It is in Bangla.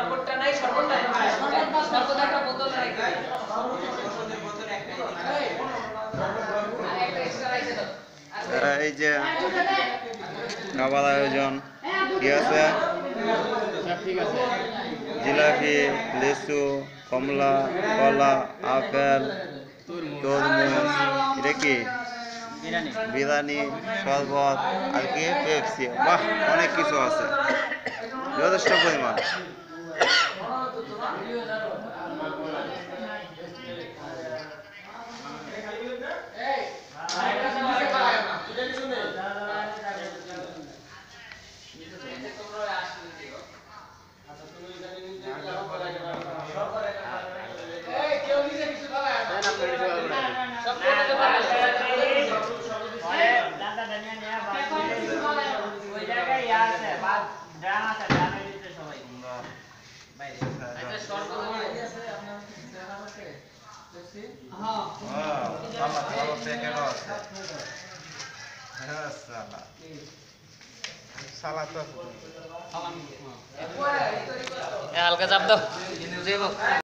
শরবতটা নাই, শরবতটা শরবত একটা বোতল রাখি। এই যে খাবার আয়োজন কি আছে, জিলাপি, লিচু, কমলা, কলা, আপেল, তরমুজ, এটা কি বিরিয়ানি, শরবত আর কি পেপসি। বাহ, অনেক কিছু আছে, যথেষ্ট পরিমাণ। হালকা চাপ দাও।